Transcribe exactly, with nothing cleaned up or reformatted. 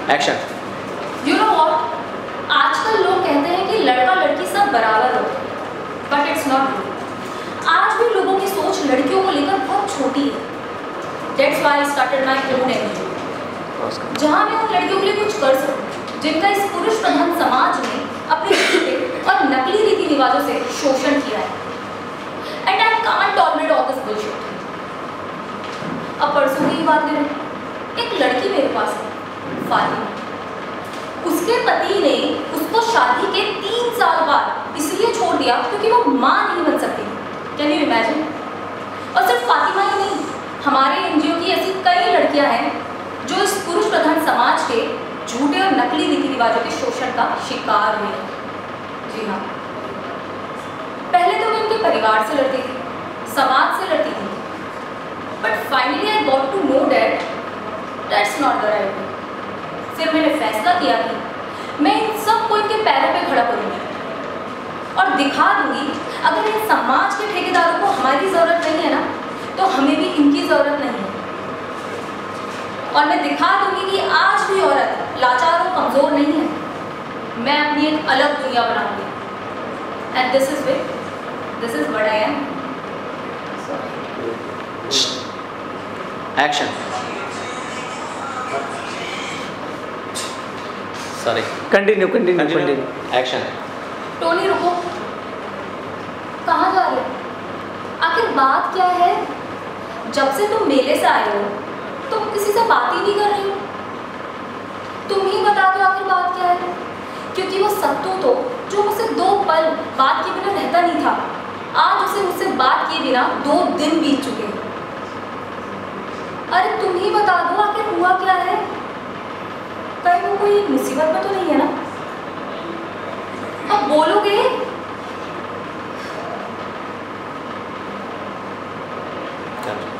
Action. You know what, आजकल लोग कहते हैं कि लड़का लड़की सब बराबर होते हैं, बट इट्स नॉट ट्रू। आज भी लोगों की सोच लड़कियों को लेकर बहुत छोटी है। That's why I started my own NGO, जहां मैं उन लड़कियों के लिए कुछ कर सकूं जिनका इस पुरुष प्रधान समाज में अपने झूठे और नकली रीति रिवाजों से शोषण किया है। And I can't tolerate all this bullshit. अब परसों की बात करें, एक लड़की मेरे पास है, फातिमा। उसके पति ने उसको शादी के तीन साल बाद इसलिए छोड़ दिया क्योंकि वो मां नहीं बन सकती। Can you imagine? और सिर्फ फातिमा ही नहीं, हमारे एनजीओ की ऐसी कई लड़कियां हैं जो इस पुरुष प्रधान समाज के झूठे और नकली रीति रिवाजों के शोषण का शिकार हुए हैं। जी हाँ, पहले तो मैं उनके परिवार से लड़ती थी, समाज से लड़ती थी, but finally I got to know that that's not the right way. फिर मैंने फैसला किया कि मैं इन सबको इनके पैरों पे खड़ा करूंगी और दिखा दूंगी, अगर इन समाज के ठेकेदारों को हमारी जरूरत नहीं है ना, तो हमें भी इनकी जरूरत नहीं है। और मैं दिखा दूंगी कि आज भी औरत लाचार और कमजोर नहीं है। मैं अपनी एक अलग दुनिया बनाऊंगी। And this is way this is what I am. Action. Sorry, continue continue continue. Action. Tony रुको, कहाँ जा रहे हो? आखिर बात क्या है? जब से तुम मेले से आए हो तुम किसी से बात ही नहीं कर रहे हो। तुम ही बता दो आखिर बात क्या है, क्योंकि वो सत्तू तो जो मुझसे दो पल बात किए बिना रहता नहीं था, आज उसे मुझसे बात किए बिना दो दिन बीत चुके हैं। अरे तुम ही बता दो आखिर हुआ क्या है? कहीं वो कोई मुसीबत में तो नहीं है ना? अब बोलोगे? चल।